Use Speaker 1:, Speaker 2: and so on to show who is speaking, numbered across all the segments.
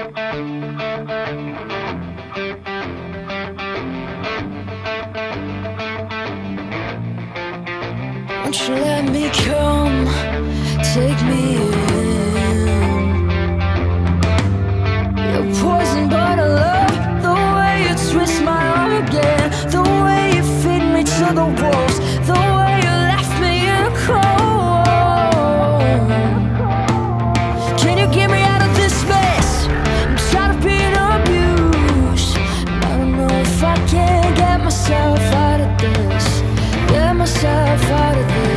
Speaker 1: Won't you let me come, take me in? You're poison, but I love the way you twist my arm again, the way you feed me to the wolves, the way you left me in a cold. Can you get me out of this mess? I'm tired of being abused. I don't know if I can get myself out of this, get myself out of this.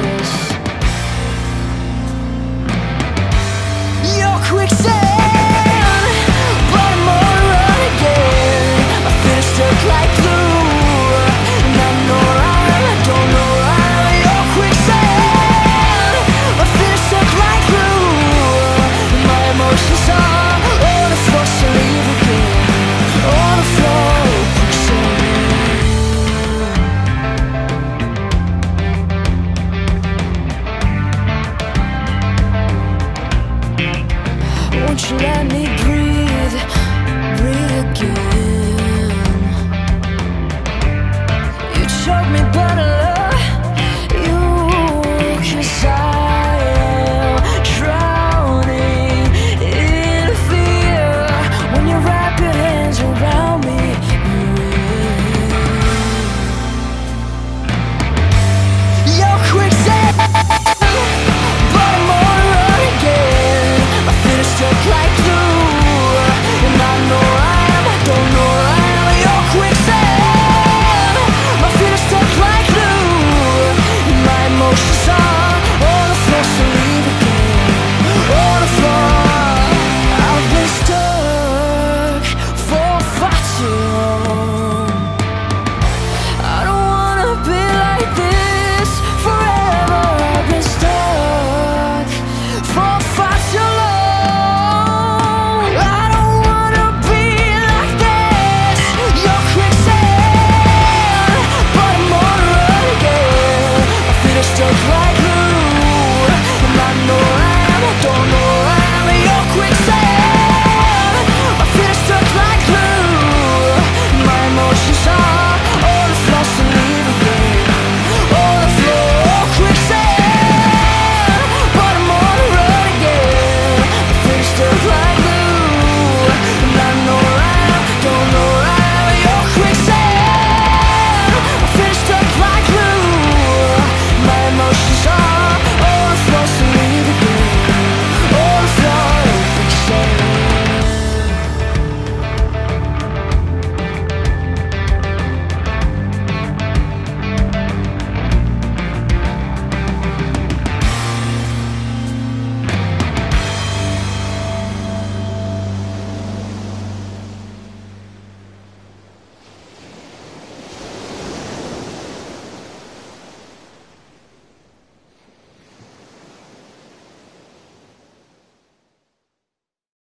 Speaker 1: You're quicksand, but I'm on the run again. My feet are stuck like glue, and I know I don't know how. You're quicksand, my feet are stuck like glue, and my emotions are on the floor, so leave again, on the floor, quicksand. Won't you let me breathe, breathe again? You choke me, but I love you, 'cause I am drowning in fear. When you wrap your hands around me, you're quicksand, but I'm on the run again. My feet are stuck like